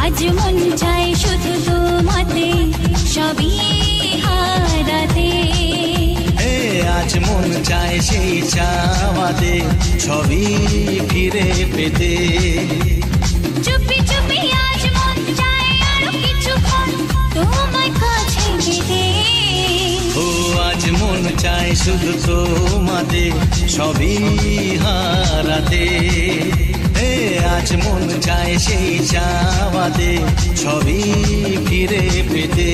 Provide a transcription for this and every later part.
আজ মন চায় শুধু তোমাতে সবই হারাতে আজ মন চায় সেই চাওয়াতে সবই ফিরে পেতে চুপি চুপি আজ মন চায় আরো কিছুক্ষণ তোমার কাছে যেতে আজ মন চায় শুধু তোমাতে সবই হারাতে আজ মন চায় সেই চাওয়াতে সবই ফিরে পেতে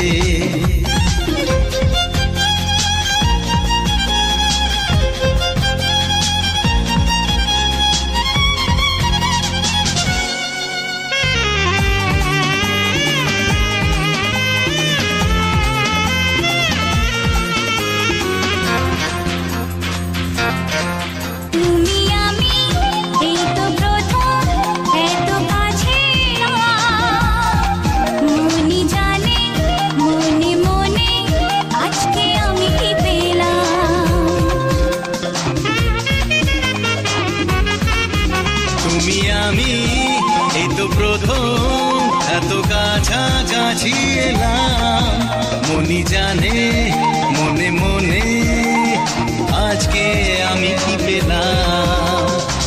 এত কাছাকাছি এলাম মনি জানে মনে মনে আজকে আমি কি পেলাম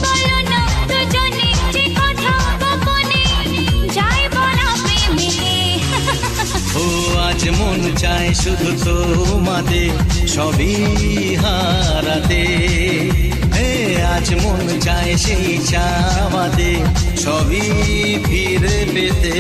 আজ মন চায় শুধু তোমাদের সবই হারাতে আজ মন চায় সেই চাওয়াতে সবই ফিরে পেতে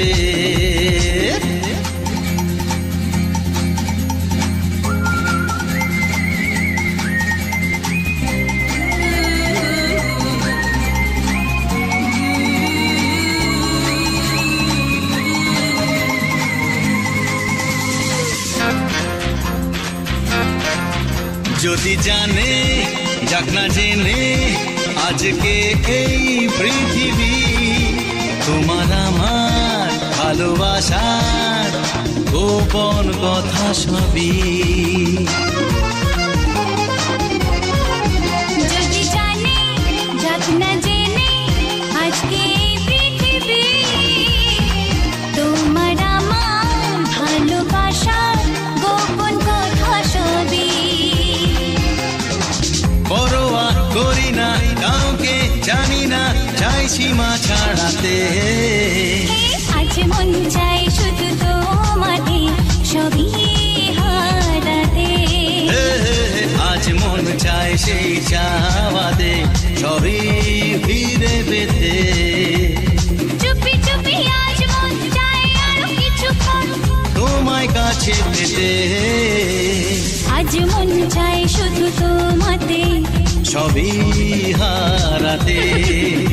যদি জানে যাক না জেনে আজকে এই পৃথিবী তোমার আমার ভালোবাসার গোপন কথা সবই যদি জানে যাক না জেনে আজকে এই পৃথিবী তোমার আমার ভালোবাসার গোপন কথা সবই পরোয়া করি না কাউকে জানি না চাই সীমা ছাড়াতে আজ মন চাই শুধু তোমাকে সবই হারাতে আজ মন চায় সেই চাওয়াতে সবই ফিরে পেতে চুপি চুপি আজ মন চায় আরো কিছুক্ষণ তোমায় কাছে পেতে আজ মন চায় শুধু তোমাতে সবই হারাতে